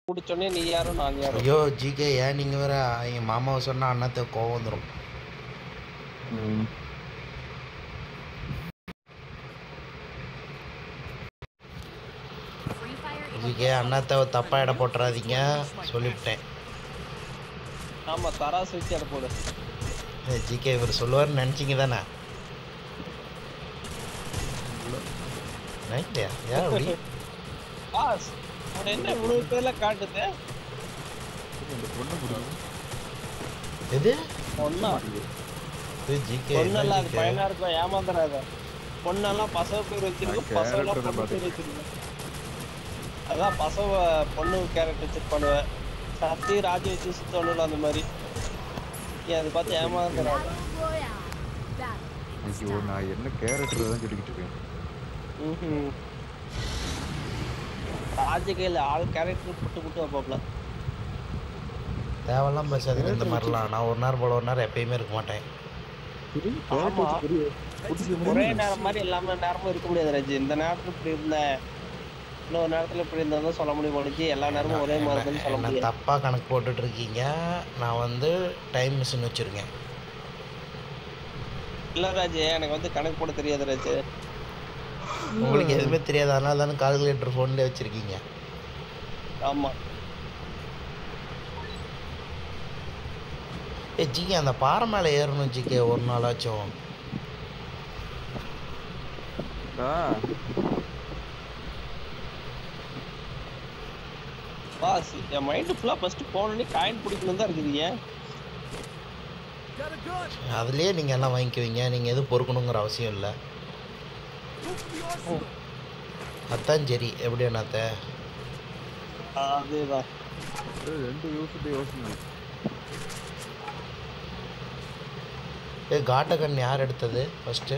குடிச்சோடனே நீ யாரும் நான் யாரும். ஐயோ ஜிகே ஏன் நீங்கள் வேற எங்கள் மாமாவை சொன்னால் அண்ணாத்த கோவம் வந்துடும். ஜிகே அண்ணாத்த தப்பாக இட போட்டுறாதீங்க சொல்லிவிட்டேன். ஆமாம் தராசு வச்சு இட போடு. ஜிகே இவர் சொல்லுவார்னு நினச்சிங்க தானே? நைட்லையா ஏன் அப்படி பாஸ் அவன் என்ன இவ்வளவு பேர்ல காட்டுது? எது பொண்ணா? ஜிகே பொண்ணெல்லாம் அது பையனா இருக்கும், ஏமாந்துடாத. பொண்ணெல்லாம் பசவ பேர் வச்சிருக்கு, பசவெல்லாம் பொண்ணு பேர் வச்சிருக்கு. அதான் பசவ பொண்ணு கேரக்டர் வச்சு பண்ணுவேன். சத்தி ராஜி வச்சு சுத்தணும் அந்த மாதிரி. அதை பார்த்து ஏமாந்துடாத. ஐயோ நான் என்ன கேரக்டர் தான் சொல்லிக்கிட்டு இருக்கேன். ராஜகையில் ஆள் கேரக்டர் புட்டு வைப்பாப்ல. தேவையெல்லாம் பேசாதீங்க இந்த மாதிரிலாம். நான் ஒரு நேரம் போல ஒரு நேரம் எப்பயுமே இருக்க மாட்டேன். ஒரே நேரம் மாதிரி எல்லாமே நேரமும் இருக்க முடியாது ராஜு. இந்த நேரத்துல இப்படி இருந்தேன், இன்னொரு நேரத்துல இப்படி இருந்தாலும் சொல்ல முடியும். முடிஞ்சு எல்லா நேரமும் ஒரே மாதிரி சொல்ல முடியும். தப்பா கணக்கு போட்டுட்டு இருக்கீங்க. நான் வந்து டைம் மிஷின் வச்சிருக்கேன். இல்ல ராஜு, எனக்கு வந்து கணக்கு போட தெரியாது ராஜு. உங்களுக்கு எதுவுமே தெரியாது, அதனால தானே கால்குலேட்டர் ஃபோன்லேயே வச்சுருக்கீங்க. ஆமாம். ஜிகே அந்த பாறை மேலே ஏறணும் ஜிகே ஒரு நாளாச்சும். பாஸ் என் மைண்டு ஃபுல்லாக ஃபஸ்ட்டு போனோடனே காயின் பிடிக்கணும் தான் இருக்குது. அதுலேயே நீங்கள் எல்லாம் வாங்கிக்குவீங்க, நீங்கள் எதுவும் பொறுக்கணுங்கிற அவசியம் இல்லை. அதான் சரி. எப்படி என்னத்த அதுதான் ரெண்டு யோசனை. காட்டகன் யார் எடுத்தது ஃபர்ஸ்ட்டு?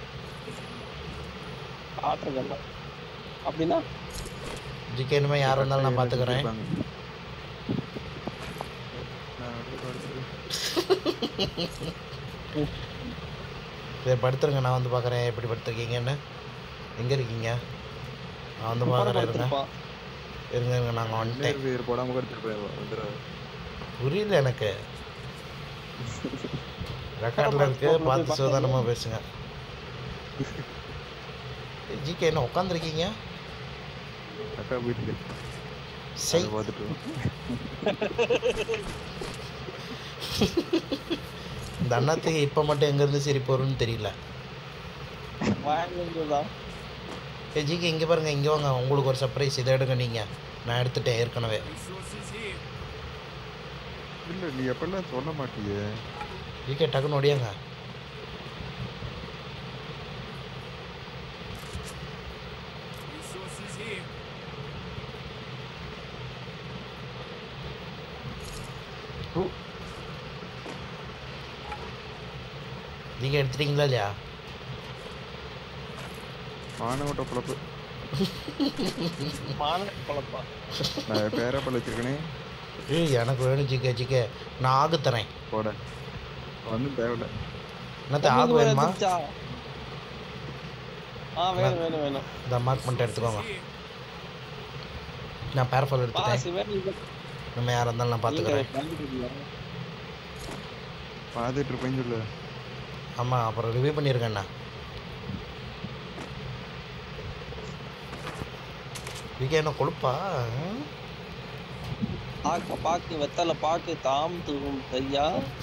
காட்டகன் அப்படின்னா ஜிகே இனிமேல் யார் வந்தாலும் நான் பார்த்துக்கிறேன். சரி படுத்துருங்க, நான் வந்து பார்க்குறேன் எப்படி படுத்துருக்கீங்கன்னு. எங்கே இருக்கீங்க? நான் வந்து பார்க்குறேன். இருங்க இருங்க நாங்கள் வந்துட்டேன். புரியல எனக்கு. ரெக்கார்டில் இருக்கு, பார்த்து சுதாரணமாக பேசுங்க. ஜிகே என்ன உட்காந்துருக்கீங்க? இந்த அண்ணாத்துக்கு இப்போ மட்டும் எங்கேருந்து சரி போகிறோன்னு தெரியல. ஜிகே இங்கே பாருங்கள், இங்கே வாங்க, உங்களுக்கு ஒரு சர்ப்ரைஸ். இதை எடுங்க நீங்கள். நான் எடுத்துட்டேன் ஏற்கனவே. இல்லை நீ எப்பெல்லாம் சொல்ல மாட்டியே. ஜிகே டக்குன்னு ஒடியாங்க. நீங்கள் எடுத்துட்டீங்களா இல்லையா? மானவட்ட பொழப்பு. பொழப்பா? நான் பேரப்பழ வச்சிருக்கேனே. எனக்கு வேணும் ஜிகே. ஜிகே நான் ஆகு தரேன். போட ஒன்றும் தேவையில்லை. என்னத்த ஆகு வேணுமா? வேணும் வேணும் வேணும். இந்த மார்க் பண்ணிட்டு எடுத்துக்கோங்க. நான் பேரஃபால் எடுத்துட்டேன். நம்ம யாராக இருந்தாலும் நான் பார்த்துக்கிறேன். பார்த்துட்டு இருப்பேன்னு சொல்லு. ஆமாம் அப்புறம் ரிவ்யூ பண்ணியிருக்கேண்ணா. ஜிகே என்ன கொழுப்பா? பாக்கு வெத்தலை பாக்கு தாம் தூவும் தையா.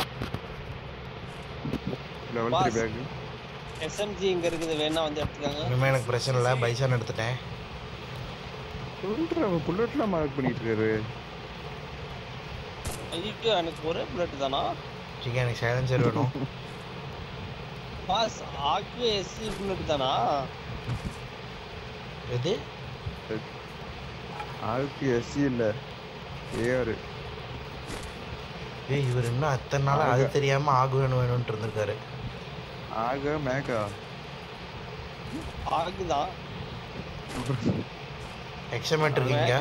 லெவல் 3 பேக் எஸ்எம்ஜி இங்க இருக்குது, வேணா வந்து எடுத்துக்கங்க. இனிமேல் எனக்கு பிரச்சனை இல்லை, பைசான் எடுத்துட்டேன். சொல்ற புல்லட்லாம் மார்க் பண்ணிட்டு இருக்காரு. ஐயோ எனக்கு ஒரே புல்லட் தானா? ஜிகே எனக்கு சைலன்சர் வேணும். பாஸ் ஆக்கு எஸ்சி புல்லட் தானா? எது ஆக்கு எஸ்சி இல்லை ஏஆர். இவர் இன்னும் அத்தனை நாள் அது தெரியாமல் ஆகு வேணும்ன்ட்டு இருந்திருக்காரு. ஆக மேகா ஆகுதான். எக்ஸாமேட் இருக்கீங்க?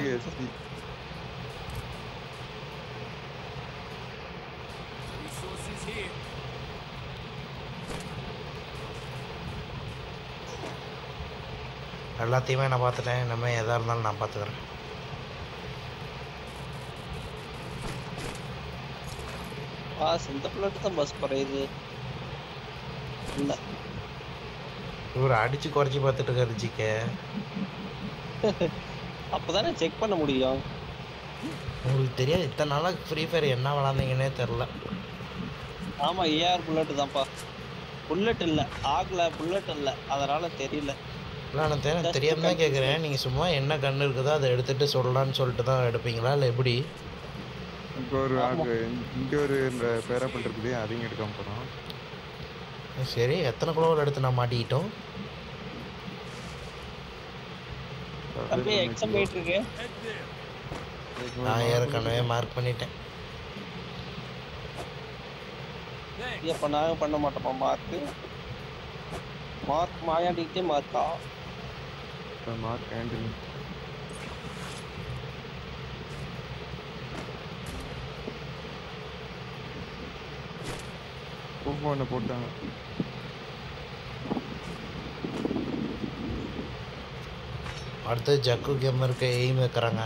எல்லாத்தையுமே நான் பார்த்துட்டேன். இனிமேல் எதாக இருந்தாலும் நான் பார்த்துக்கிறேன். பாஸ் இந்த புல்லட் தான் பாஸ் குறையுது. இல்ல இவர் அடிச்சு குறைச்சி பார்த்துட்டு இருக்காரு ஜிகே. அப்பதானே செக் பண்ண முடியும். உங்களுக்கு தெரியாது இத்தனை நாளாக ஃப்ரீ ஃபயர் என்ன விளாண்டீங்கன்னே தெரில. ஆமா ஏஆர் புல்லட் தான்ப்பா. புல்லட் இல்ல ஆகல, புல்லட் இல்ல, அதனால தெரியல. இல்லை நான் தெரியாம தான் கேட்குறேன். நீங்கள் சும்மா என்ன கன்று இருக்குதோ அதை எடுத்துகிட்டு சொல்லலான்னு சொல்லிட்டு தான் எடுப்பீங்களா இல்லை எப்படி? இங்கே ஒரு இங்கே ஒரு இந்த பேராப்பிள் இருக்குது, அதையும் எடுக்காம போகிறோம். சரி, எத்தனை குளோவில் எடுத்து நான் மாட்டிக்கிட்டோம்? தம்பி எக்ஸாம் போயிட்டு இருக்கு. நான் ஏற்கனவே மார்க் பண்ணிட்டேன். இப்ப நாங்க பண்ண மாட்டோமா மார்க்? மார்க் மாயாண்டிக்கிட்டே மார்க்கா? மார்க் ஆண்டனி ஒன்று போட்டாங்க. அடுத்து ஜக்கு கேமருக்கு எய்ம் வைக்கிறாங்க.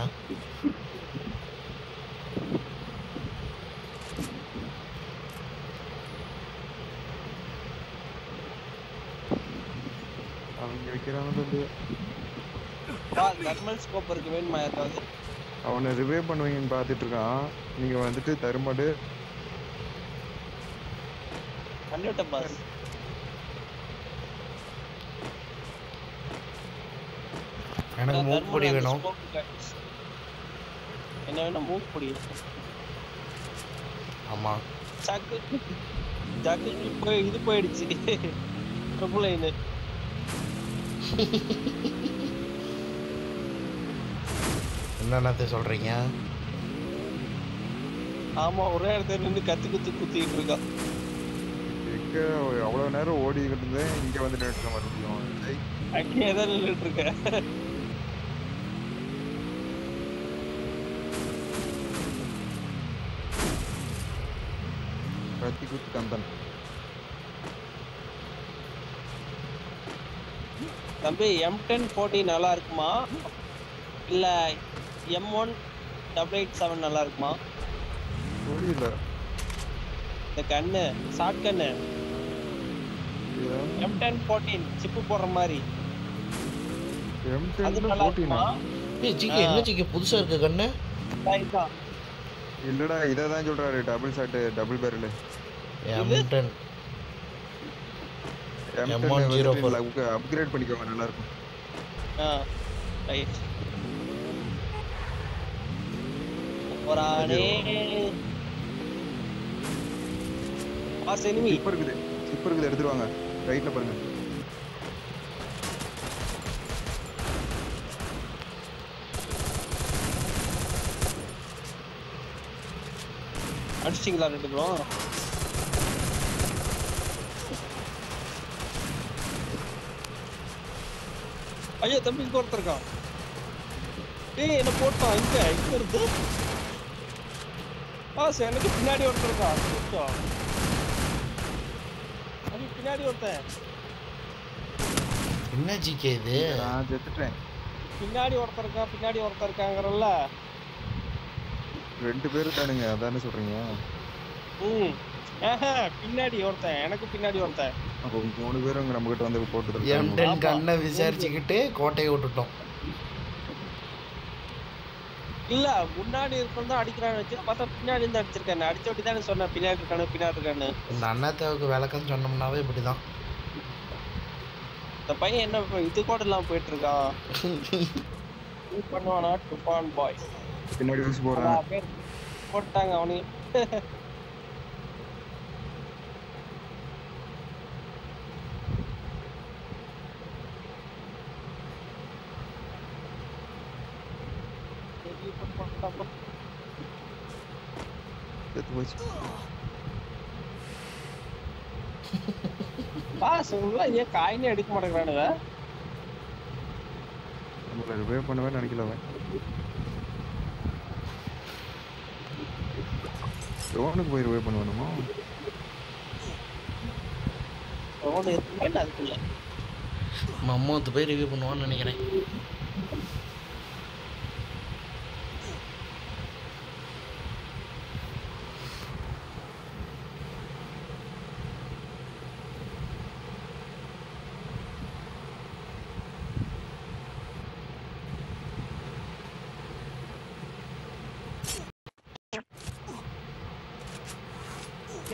அவங்க வைக்கிறாங்க தம்பி. தர்மல் ஸ்கோப் இருக்கு, வேணுமா யாருக்காவது? அவனை ரிவைவ் பண்ணுவீங்கன்னு பார்த்துட்டு இருக்கான். நீங்கள் வந்துட்டு தருமாடு பண்ணிவிட்டேன் பாஸ். எனக்கு மூக் பொடி வேணும். என்ன வேணும்? மூக் பொடி. ஆமாம், ஜாக்கு போய் இது போயிடுச்சு ட்ரிபிள் லைனு. என்னென்னத்தை சொல்கிறீங்க? ஆமா ஒரே இடத்துல நின்று குத்திட்டு இருக்கான். எங்கே அவ்வளோ நேரம் ஓடிக்கிட்டு இருந்தேன், இங்கே வந்து நின்றுட்டு மறுபடியும் அங்கேயே தான் நின்றுட்டு இருக்கேன். கத்தி குத்து கந்தன். தம்பி M1040 நல்லா இருக்குமா இல்ல M18887 நல்லா இருக்குமா? புரியல. இந்த கண்ணு ஷார்ட் கண்ணு M1014 சிப்பு போடுற மாதிரி அது நல்லா இருக்குமா? ஜிகே என்ன ஜிகே புதுசாக இருக்கு கண்ணு? இல்லடா இதை தான் சொல்கிறாரு, double shot double barrel M10 M104 upgrade பண்ணிக்கோங்க, நல்லா இருக்கும். ரைட். ஒரானே பாஸ் எனிமி சிப் இருக்குது எடுத்துட்டு வாங்க. ரைட்ல பாருங்க. அடிச்சிங்களா ரெண்டு பேரும்? ஐயோ தம்பி இங்க ஒருத்தர் இருக்கான். ஏய் என்ன போட்டான்? இங்க இருந்து எனக்கு பின்னாடி ஒருத்தர் இருக்கான். பின்னாடி ஒருத்தன். என்ன ஜிகே இது? நான் செத்துட்டேன். பின்னாடி ஒருத்தர் இருக்காங்கறல்ல. ரெண்டு பேரும் தானுங்க, அதானே சொல்றீங்க? பின்னாடி ஒருத்தன், எனக்கு பின்னாடி ஒருத்தன். அப்போ 3 பேரும் நம்ம கிட்ட வந்து போட்டு M10 கண்ணை விசாரிச்சுக்கிட்டு கோட்டையை விட்டுட்டோம். இல்ல முன்னாடி இருக்கணும் தான் அடிக்கிறான்னு வச்சு பார்த்தா பின்னாடி இருந்து அடிச்சிருக்கானு. அடிச்ச ஒட்டி தானே சொன்னேன் பின்னாடி இருக்கானு. இந்த அண்ணாத்தாவுக்கு விளக்கம் சொன்னோம்னாவே இப்படிதான். இந்த பையன் என்ன இது கூட எல்லாம் போயிட்டு இருக்கான். பண்ணுவானா டுபான் பாய் பின்னாடி ஊசி போறான். போட்டாங்க அவனே. ஏன் காயினே எடுக்க மாட்டேங்கிறானுங்க. நம்மள ரிவைவ் பண்ணவே நினைக்கல அவன். ட்ரோனுக்கு போய் ரிவைவ் பண்ணுவானுமா? ட்ரோன் எதுவுமே அதுக்குள்ள மம்மூத்து போய் ரிவ்யூ பண்ணுவான்னு நினைக்கிறேன்.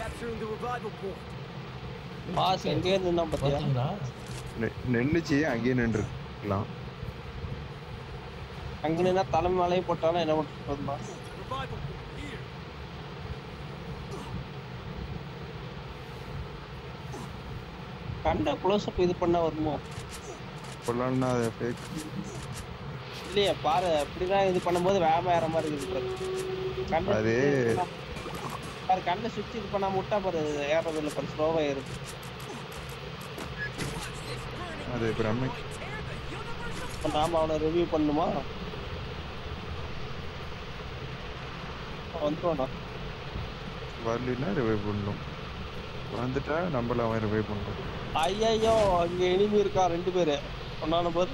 capturing the revival point. Boss எங்கே இருந்தா பாத்தியா? பாத்தீங்களா? நின்னுச்சு அங்கேயே நின்றுக்கலாம். அங்க நின்னா தலைமை மேலேயே போட்டாலும் என்ன பண்ணுறதுமா? Revival point here. கண்ட க்ளோஸ்அப் இது பண்ணா வருமோ? கொள்ளனா அது ஃபேக். இல்லையே பாரு அப்படிதான் இது பண்ணும்போது வேகமா ஏற மாதிரி இருக்குது. கண்ணு அது பாரு கண்ணை சுவிட்ச் இது பண்ணாம விட்டா பாரு ஏறது இல்லை பாரு ஸ்லோவா ஏறுது. அது பிரம்மை. நாம அவனை ரிவ்யூ பண்ணுமா? வந்துடுவானா? வரலன்னா ரிவைவ் பண்ணணும். வந்துட்டா நம்மள அவன் ரிவைவ் பண்ணணும். ஐயோ அங்க எனிமி இருக்கா 2 பேரு. சொன்னான போது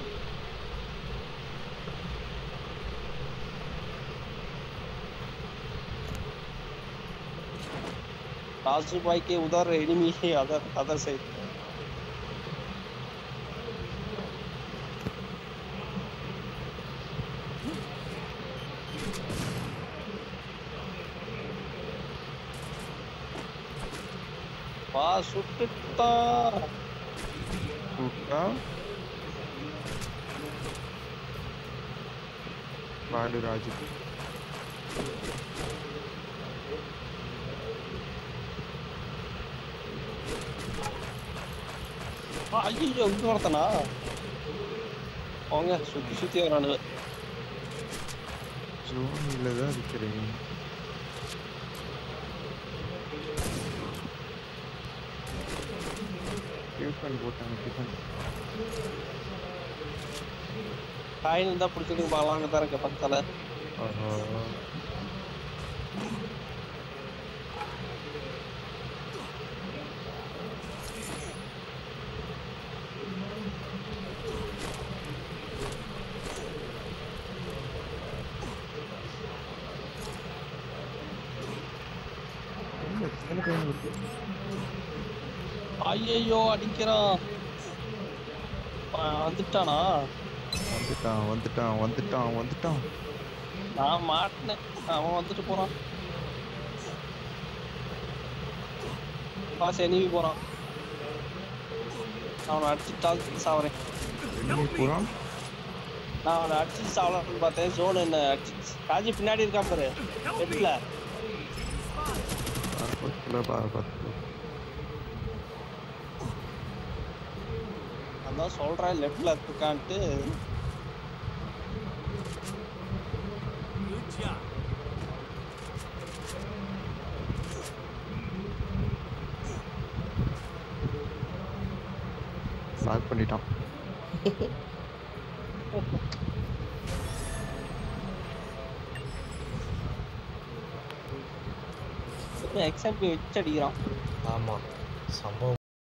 राजू भाई के उधर एनिमी है अदर साइड சுட்டுட்டா வாடு ராஜு ஐயோ இங்க வரத்தனா அவங்க சுத்தி வரானு ஜோனில தான் இருக்கிறேன் டிஃபன் போட்டாங்க டிஃபன் காயின் தான் பிடிச்சிட்டு பாலாங்க தான் இருக்க பக்கத்துல ஐயோ அடிக்கிறான் வந்துட்டானா வந்துட்டான் நான் மாட்டினேன் அவன் வந்துட்டு போறான் பாஸ் எனிமி போறான் அவனை அடிச்சுட்டாலும் சாவறேன் போறான் நான் அவனை அடிச்சு சாவலாம்னு பார்த்தேன் ஜோன் என்ன அடிச்சு ராஜி பின்னாடி இருக்கான் பாரு லெஃப்ட்ல அதான் சொல்றேன் லெஃப்ட்ல இருக்கான்ட்டு லாக் பண்ணிட்டான் எக்ஸாம்பிள் வச்சு அடிக்கிறான் ஆமா சம்பவம்